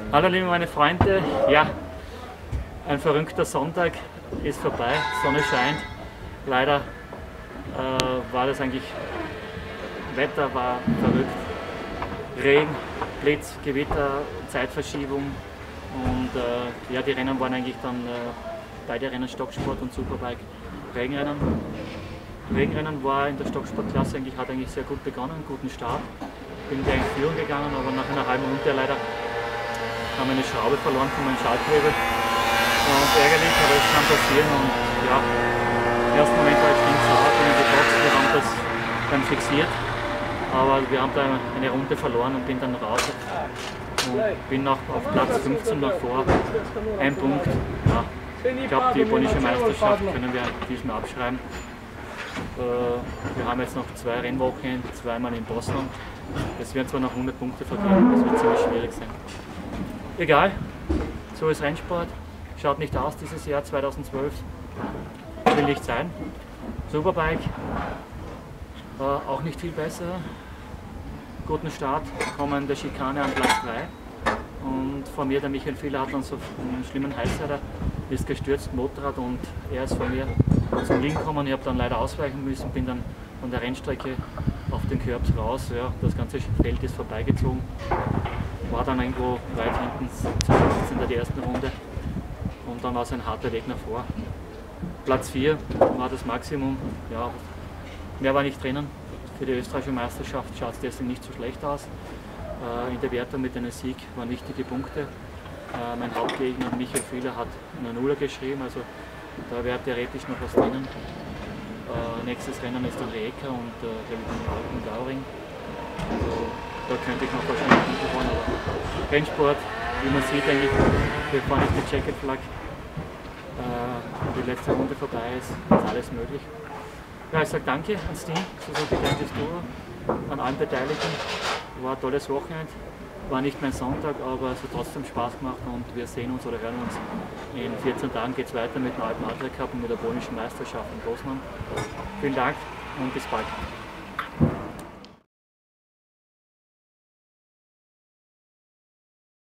Hallo liebe meine Freunde, ja, ein verrückter Sonntag ist vorbei, Sonne scheint. Leider war das eigentlich, Wetter war verrückt, Regen, Blitz, Gewitter, Zeitverschiebung und ja, die Rennen waren eigentlich dann beide Rennen Stocksport und Superbike Regenrennen. Regenrennen war in der Stocksportklasse hat eigentlich sehr gut begonnen, einen guten Start. Bin gleich in Führung gegangen, aber nach einer halben Runde leider haben wir eine Schraube verloren von meinem Schalthebel. Und ärgerlich, aber es kann passieren. Und ja, im ersten Moment war ich stinksauer, bin in die Box, wir haben das dann fixiert. Aber wir haben da eine Runde verloren und bin dann raus. Und bin noch auf Platz 15 noch vor. Ein Punkt. Ja. Ich glaube, die polnische Meisterschaft können wir diesmal abschreiben. Wir haben jetzt noch 2 Rennwochen, zweimal in Boston. Es werden zwar noch 100 Punkte vergeben, das wird ziemlich schwierig sein. Egal, so ist Rennsport. Schaut nicht aus dieses Jahr 2012. Will nicht sein. Superbike auch nicht viel besser. Guten Start, kommen der Schikane an Platz 3. Und vor mir der Michael Fehler hat dann so einen schlimmen Halsseiter, ist gestürzt, Motorrad, und er ist vor mir zum Liegen gekommen. Ich habe dann leider ausweichen müssen, bin dann von der Rennstrecke auf den Curbs raus. Ja, das ganze Feld ist vorbeigezogen. War dann irgendwo weit hinten, 15. der ersten Runde. Und dann war es ein harter Weg nach vor. Platz 4 war das Maximum. Ja, mehr war nicht drinnen. Für die österreichische Meisterschaft schaut es deswegen nicht so schlecht aus. In der Wertung mit einem Sieg waren wichtige Punkte. Mein Hauptgegner Michael Fehler hat eine Nuller geschrieben, also da wäre theoretisch noch was drinnen. Nächstes Rennen ist dann Rijeka und in Gauring. Also, da könnte ich noch wahrscheinlich Punkte fahren, aber Rennsport, wie man sieht, eigentlich, bevor nicht die Jacket Flag die letzte Runde vorbei ist alles möglich. Ja, ich sage danke ans Team, für so ein begleites Tour, an allen Beteiligten. War ein tolles Wochenende, war nicht mein Sonntag, aber es hat trotzdem Spaß gemacht und wir sehen uns oder hören uns. In 14 Tagen geht es weiter mit dem Alpen Adria Cup und mit der polnischen Meisterschaft in Bosnien. Vielen Dank und bis bald.